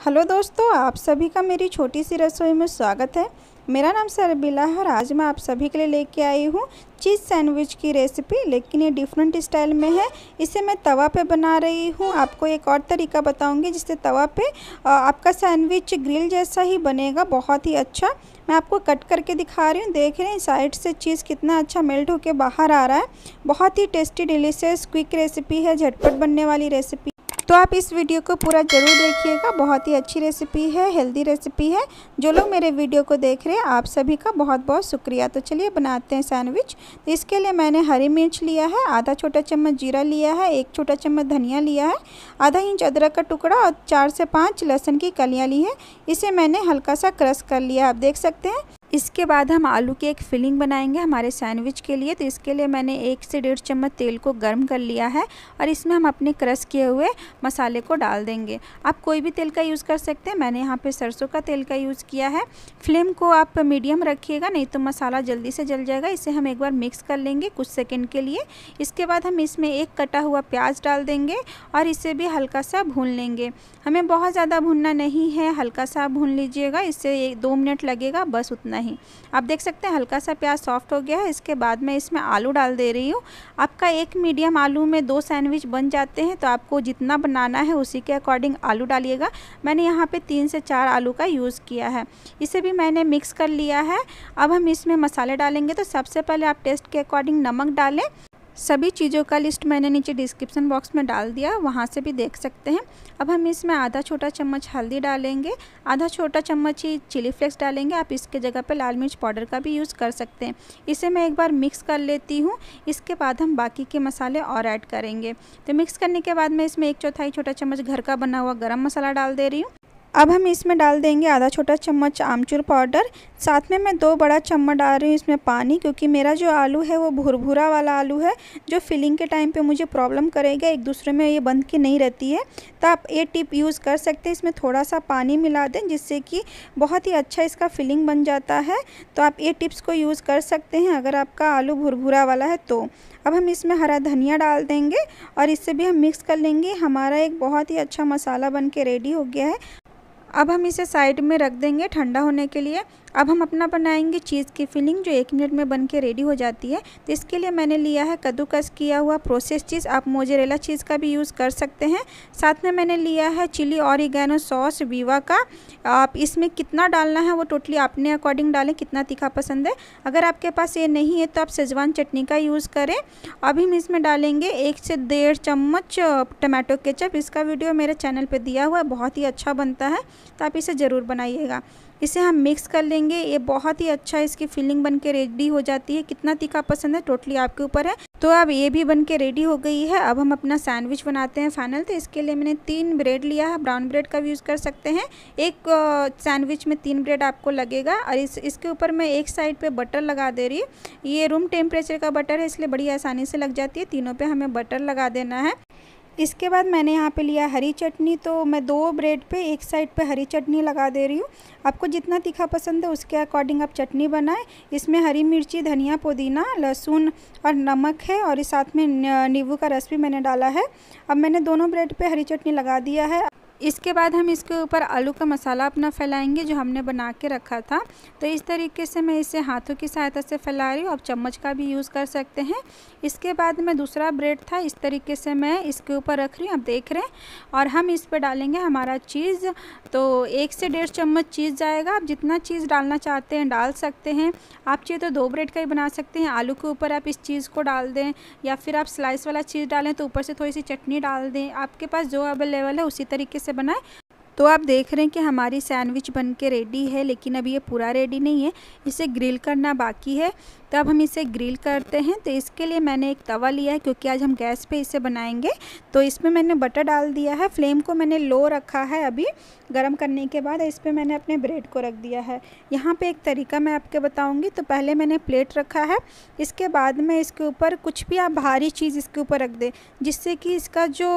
Hello दोस्तों, आप सभी का मेरी छोटी सी रसोई में स्वागत है। मेरा नाम सरबिला है और आज मैं आप सभी के लिए लेके आई हूँ चीज़ सैंडविच की रेसिपी, लेकिन ये डिफरेंट स्टाइल में है। इसे मैं तवा पे बना रही हूँ। आपको एक और तरीका बताऊँगी जिससे तवा पे आपका सैंडविच ग्रिल जैसा ही बनेगा, बहुत ही अच्छा। मैं आपको कट करके दिखा रही हूँ। देख रहे हैं साइड से चीज़ कितना अच्छा मेल्ट होकर बाहर आ रहा है। बहुत ही टेस्टी डिलीशियस क्विक रेसिपी है, झटपट बनने वाली रेसिपी। तो आप इस वीडियो को पूरा ज़रूर देखिएगा। बहुत ही अच्छी रेसिपी है, हेल्दी रेसिपी है। जो लोग मेरे वीडियो को देख रहे हैं आप सभी का बहुत बहुत शुक्रिया। तो चलिए बनाते हैं सैंडविच। तो इसके लिए मैंने हरी मिर्च लिया है, आधा छोटा चम्मच जीरा लिया है, 1 छोटा चम्मच धनिया लिया है, आधा इंच अदरक का टुकड़ा और 4 से 5 लहसुन की कलियाँ ली है। इसे मैंने हल्का सा क्रश कर लिया, आप देख सकते हैं। इसके बाद हम आलू की एक फिलिंग बनाएंगे हमारे सैंडविच के लिए। तो इसके लिए मैंने 1 से 1.5 चम्मच तेल को गर्म कर लिया है और इसमें हम अपने क्रश किए हुए मसाले को डाल देंगे। आप कोई भी तेल का यूज़ कर सकते हैं, मैंने यहाँ पे सरसों का तेल का यूज़ किया है। फ्लेम को आप मीडियम रखिएगा, नहीं तो मसाला जल्दी से जल जाएगा। इसे हम एक बार मिक्स कर लेंगे कुछ सेकेंड के लिए। इसके बाद हम इसमें एक कटा हुआ प्याज डाल देंगे और इसे भी हल्का सा भून लेंगे। हमें बहुत ज़्यादा भूनना नहीं है, हल्का सा भून लीजिएगा। इससे 2 मिनट लगेगा, बस उतना ही। आप देख सकते हैं हल्का सा प्याज सॉफ्ट हो गया है। इसके बाद मैं इसमें आलू डाल दे रही हूँ। आपका एक मीडियम आलू में 2 सैंडविच बन जाते हैं, तो आपको जितना बनाना है उसी के अकॉर्डिंग आलू डालिएगा। मैंने यहाँ पे 3 से 4 आलू का यूज़ किया है। इसे भी मैंने मिक्स कर लिया है। अब हम इसमें मसाले डालेंगे। तो सबसे पहले आप टेस्ट के अकॉर्डिंग नमक डालें। सभी चीज़ों का लिस्ट मैंने नीचे डिस्क्रिप्शन बॉक्स में डाल दिया, वहाँ से भी देख सकते हैं। अब हम इसमें आधा छोटा चम्मच हल्दी डालेंगे, आधा छोटा चम्मच ही चिली फ्लेक्स डालेंगे। आप इसके जगह पे लाल मिर्च पाउडर का भी यूज़ कर सकते हैं। इसे मैं एक बार मिक्स कर लेती हूँ। इसके बाद हम बाकी के मसाले और ऐड करेंगे। तो मिक्स करने के बाद मैं इसमें 1/4 छोटा चम्मच घर का बना हुआ गरम मसाला डाल दे रही हूँ। अब हम इसमें डाल देंगे आधा छोटा चम्मच आमचूर पाउडर। साथ में मैं 2 बड़ा चम्मच डाल रही हूँ इसमें पानी, क्योंकि मेरा जो आलू है वो भुरभुरा वाला आलू है, जो फिलिंग के टाइम पे मुझे प्रॉब्लम करेगा, एक दूसरे में ये बंध के नहीं रहती है। तो आप ये टिप यूज़ कर सकते हैं। इसमें थोड़ा सा पानी मिला दें जिससे कि बहुत ही अच्छा इसका फिलिंग बन जाता है। तो आप ये टिप्स को यूज़ कर सकते हैं अगर आपका आलू भुरभुरा वाला है तो। अब हम इसमें हरा धनिया डाल देंगे और इससे भी हम मिक्स कर लेंगे। हमारा एक बहुत ही अच्छा मसाला बन के रेडी हो गया है। अब हम इसे साइड में रख देंगे ठंडा होने के लिए। अब हम अपना बनाएंगे चीज़ की फिलिंग, जो 1 मिनट में बन के रेडी हो जाती है। तो इसके लिए मैंने लिया है कद्दूकस किया हुआ प्रोसेस चीज़। आप मोज़रेला चीज़ का भी यूज़ कर सकते हैं। साथ में मैंने लिया है चिली ऑरिगेनो सॉस वीवा का। आप इसमें कितना डालना है वो टोटली अपने अकॉर्डिंग डालें, कितना तीखा पसंद है। अगर आपके पास ये नहीं है तो आप शेजवान चटनी का यूज़ करें। अभी हम इसमें डालेंगे 1 से 1.5 चम्मच टमाटो केचप। इसका वीडियो मेरे चैनल पर दिया हुआ है, बहुत ही अच्छा बनता है, तो आप इसे ज़रूर बनाइएगा। इसे हम मिक्स कर लेंगे। ये बहुत ही अच्छा इसकी फिलिंग बन के रेडी हो जाती है। कितना तीखा पसंद है टोटली आपके ऊपर है। तो अब ये भी बन के रेडी हो गई है। अब हम अपना सैंडविच बनाते हैं फाइनल। तो इसके लिए मैंने 3 ब्रेड लिया है, ब्राउन ब्रेड का भी यूज़ कर सकते हैं। एक सैंडविच में 3 ब्रेड आपको लगेगा। और इसके ऊपर मैं एक साइड पे बटर लगा दे रही हूँ। ये रूम टेम्परेचर का बटर है, इसलिए बड़ी आसानी से लग जाती है। तीनों पे हमें बटर लगा देना है। इसके बाद मैंने यहाँ पे लिया हरी चटनी। तो मैं 2 ब्रेड पे एक साइड पे हरी चटनी लगा दे रही हूँ। आपको जितना तीखा पसंद है उसके अकॉर्डिंग आप चटनी बनाएं। इसमें हरी मिर्ची, धनिया, पुदीना, लहसुन और नमक है, और इस साथ में नींबू का रस भी मैंने डाला है। अब मैंने दोनों ब्रेड पे हरी चटनी लगा दिया है। इसके बाद हम इसके ऊपर आलू का मसाला अपना फैलाएंगे जो हमने बना के रखा था। तो इस तरीके से मैं इसे हाथों की सहायता से फैला रही हूँ। आप चम्मच का भी यूज़ कर सकते हैं। इसके बाद में दूसरा ब्रेड था, इस तरीके से मैं इसके ऊपर रख रही हूँ, आप देख रहे हैं। और हम इस पर डालेंगे हमारा चीज़। तो 1 से 1.5 चम्मच चीज़ जाएगा। आप जितना चीज़ डालना चाहते हैं डाल सकते हैं। आप चाहिए तो 2 ब्रेड का ही बना सकते हैं। आलू के ऊपर आप इस चीज़ को डाल दें, या फिर आप स्लाइस वाला चीज़ डालें तो ऊपर से थोड़ी सी चटनी डाल दें। आपके पास जो अवेलेबल है उसी तरीके से बनाएं। तो आप देख रहे हैं कि हमारी सैंडविच बन के रेडी है, लेकिन अभी ये पूरा रेडी नहीं है, इसे ग्रिल करना बाकी है। तो अब हम इसे ग्रिल करते हैं। तो इसके लिए मैंने एक तवा लिया है, क्योंकि आज हम गैस पे इसे बनाएंगे। तो इसमें मैंने बटर डाल दिया है। फ्लेम को मैंने लो रखा है अभी गरम करने के बाद। इस पर मैंने अपने ब्रेड को रख दिया है। यहाँ पे एक तरीका मैं आपके बताऊँगी। तो पहले मैंने प्लेट रखा है, इसके बाद में इसके ऊपर कुछ भी आप भारी चीज़ इसके ऊपर रख दें, जिससे कि इसका जो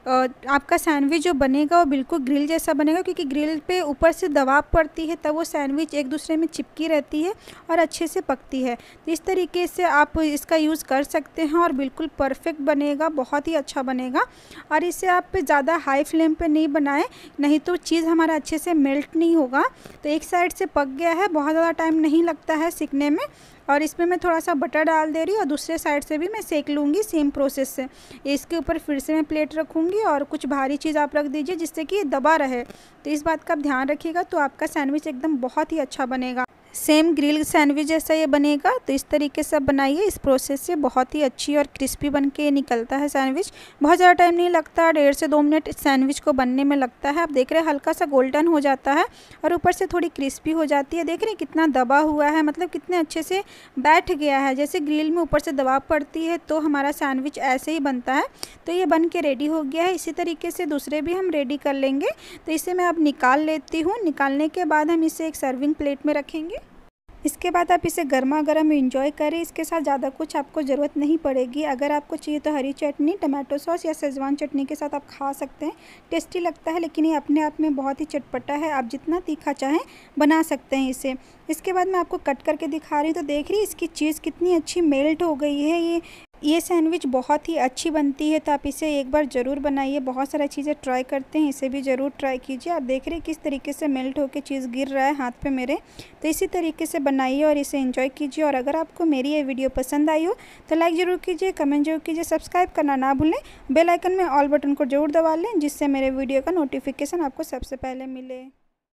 आपका सैंडविच जो बनेगा वो बिल्कुल ग्रिल जैसा बनेगा। क्योंकि ग्रिल पे ऊपर से दबाव पड़ती है, तब वो सैंडविच एक दूसरे में चिपकी रहती है और अच्छे से पकती है। तो इस तरीके से आप इसका यूज़ कर सकते हैं और बिल्कुल परफेक्ट बनेगा, बहुत ही अच्छा बनेगा। और इसे आप ज़्यादा हाई फ्लेम पे नहीं बनाएं, नहीं तो चीज़ हमारा अच्छे से मेल्ट नहीं होगा। तो एक साइड से पक गया है, बहुत ज़्यादा टाइम नहीं लगता है सीखने में। और इसमें मैं थोड़ा सा बटर डाल दे रही हूँ और दूसरे साइड से भी मैं सेक लूँगी सेम प्रोसेस से। इसके ऊपर फिर से मैं प्लेट रखूँगी और कुछ भारी चीज़ आप रख दीजिए जिससे कि दबा रहे। तो इस बात का आप ध्यान रखिएगा, तो आपका सैंडविच एकदम बहुत ही अच्छा बनेगा। सेम ग्रिल सैंडविच जैसा ये बनेगा। तो इस तरीके से बनाइए, इस प्रोसेस से बहुत ही अच्छी और क्रिस्पी बन के निकलता है सैंडविच। बहुत ज़्यादा टाइम नहीं लगता, 1.5 से 2 मिनट सैंडविच को बनने में लगता है। आप देख रहे हैं हल्का सा गोल्डन हो जाता है और ऊपर से थोड़ी क्रिस्पी हो जाती है। देख रहे हैं कितना दबा हुआ है, मतलब कितने अच्छे से बैठ गया है। जैसे ग्रिल में ऊपर से दबाव पड़ती है तो हमारा सैंडविच ऐसे ही बनता है। तो ये बन के रेडी हो गया है। इसी तरीके से दूसरे भी हम रेडी कर लेंगे। तो इसे मैं अब निकाल लेती हूँ। निकालने के बाद हम इसे एक सर्विंग प्लेट में रखेंगे। इसके बाद आप इसे गर्मा गर्म एंजॉय करें। इसके साथ ज़्यादा कुछ आपको ज़रूरत नहीं पड़ेगी। अगर आपको चाहिए तो हरी चटनी, टमाटो सॉस या शेजवान चटनी के साथ आप खा सकते हैं। टेस्टी लगता है, लेकिन ये अपने आप में बहुत ही चटपटा है। आप जितना तीखा चाहें बना सकते हैं इसे। इसके बाद मैं आपको कट करके दिखा रही हूँ। तो देख रही इसकी चीज़ कितनी अच्छी मेल्ट हो गई है। ये सैंडविच बहुत ही अच्छी बनती है। तो आप इसे एक बार ज़रूर बनाइए। बहुत सारी चीज़ें ट्राई करते हैं, इसे भी ज़रूर ट्राई कीजिए। आप देख रहे हैं किस तरीके से मेल्ट होकर चीज़ गिर रहा है हाथ पे मेरे। तो इसी तरीके से बनाइए और इसे एंजॉय कीजिए। और अगर आपको मेरी ये वीडियो पसंद आई हो तो लाइक ज़रूर कीजिए, कमेंट जरूर कीजिए, सब्सक्राइब करना ना भूलें। बेल आइकन में ऑल बटन को ज़रूर दबा लें, जिससे मेरे वीडियो का नोटिफिकेशन आपको सबसे पहले मिले।